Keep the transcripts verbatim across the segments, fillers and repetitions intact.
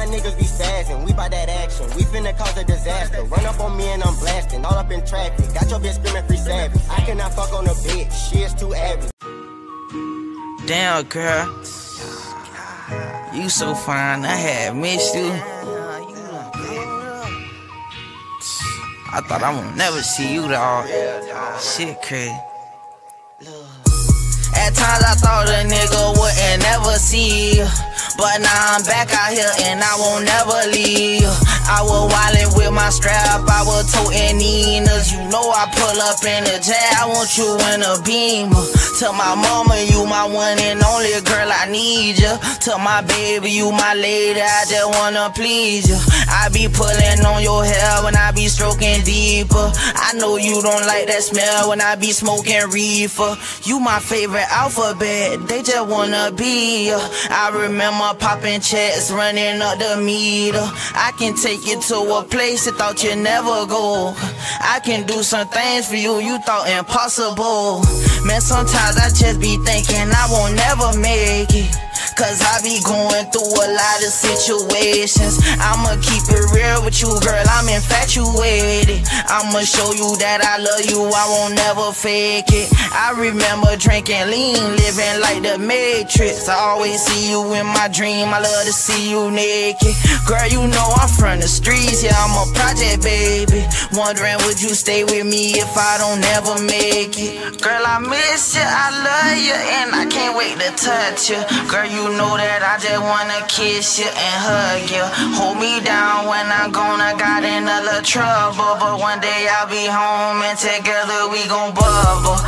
my niggas be spazzing, we bout that action. We finna cause a disaster. Run up on me and I'm blasting, all up in traffic. Got your bitch screaming free savage. I cannot fuck on a bitch, she is too average. Damn, girl, you so fine, I had missed you. I thought I would never see you, dawg. Shit crazy. At times I thought a nigga wouldn't never see you, but now I'm back out here and I won't never leave. I was wildin' with my strap, I was toting Ninas. You know I pull up in the jet, I want you in a Beamer. Tell my mama you my one and only girl, I need you. Tell my baby you my lady, I just wanna please you. I be pulling on your hair when I be stroking deeper. I know you don't like that smell when I be smoking reefer. You my favorite alphabet, they just wanna be ya. I remember popping checks, running up the meter. I can take you to a place you thought you'd never go. I can do some things for you you thought impossible. Man, sometimes I just be thinking I won't never make it, cause I be going through a lot of situations. I'ma keep it real with you, girl, I'm infatuated. I'ma show you that I love you, I won't never fake it. I remember drinking lean, living like the Matrix. I always see you in my dream, I love to see you naked. Girl, you know I'm from the streets, yeah, I'm a project baby. Wondering would you stay with me if I don't ever make it. Girl, I miss you, I love you, and I can't wait to touch you. Girl, you know that I just wanna kiss you and hug you. Hold me down when I'm gone, I got in a little trouble, but one day I'll be home and together we gon' bubble.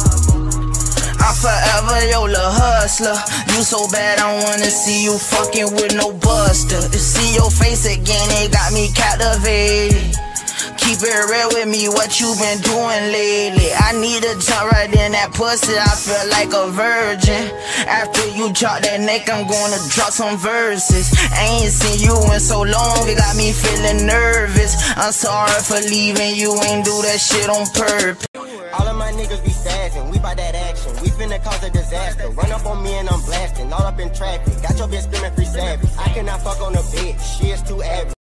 I'm forever your little hustler. You so bad I wanna see you fucking with no buster. To see your face again, it got me captivated. Keep it real with me, what you been doing lately? I need to jump right in that pussy, I feel like a virgin. After you drop that neck, I'm gonna drop some verses. I ain't seen you in so long, it got me feeling nervous. I'm sorry for leaving, you ain't do that shit on purpose. All of my niggas be spazzing, we bout that action. We finna cause a disaster. Run up on me and I'm blasting, all up in traffic. Got your bitch screaming free savage. I cannot fuck on a bitch, she is too average.